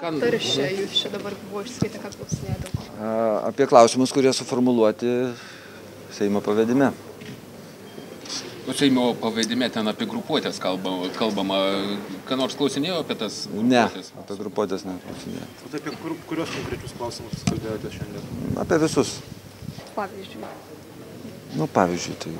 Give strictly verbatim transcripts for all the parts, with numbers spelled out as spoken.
Taršia, jūs čia dabar buvo išskaitę, ką klausinėdavo. Apie klausimus, kurie suformuluoti Seimo pavedime. Seimo pavedime ten apie grupuotės kalbama, kalbama. Ką nors klausinėjo apie tas grupuotės? Ne, apie grupuotės neklausinėjo. O tai apie kur, kurios konkrečius klausimus kalbėjote šiandien? Apie visus. Pavyzdžiui. Nu, pavyzdžiui, tai...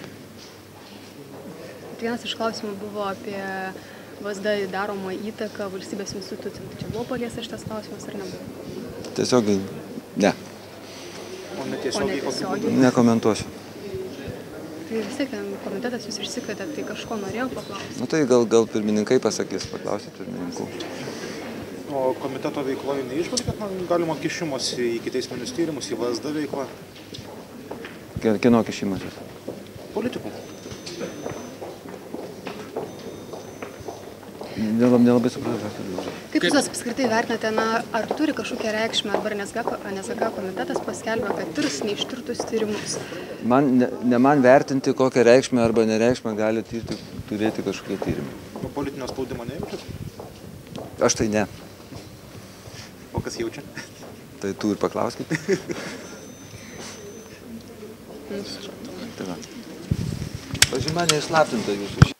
Vienas iš klausimų buvo apie V S D daromą įtaką valstybės institucijom. Tai čia buvo paliestas šitas klausimas ar nebuvo? Tiesiogiai ne. O netiesiogiai kokiu būdu? Nekomentuosiu. Tai vis tiek komitetas jūs išsikvietėte, tai kažko norėjau paklausti. Nu tai gal, gal pirmininkai pasakys, paklausit pirmininkų. O komiteto veikloje neišvalgė, kad man galima kišimosi į ikiteisminius tyrimus, į V S D veiklą? Kieno kišimasis? Politikų. Nelabai supratau. Kaip jūs apskritai vertinate, na, ar turi kažkokią reikšmę, arba N S G komitetas paskelbė, kad tirs neištirtus tyrimus? Man, ne, ne man vertinti, kokią reikšmę arba nereikšmę gali tirti, turėti kažkokie tyrimai. O politinio spaudimo nejaučiat? Aš tai ne. O kas jaučia? Tai tu ir paklauskit. Nusčiau. Tai va. Pažyma neįslaptinta jūsų.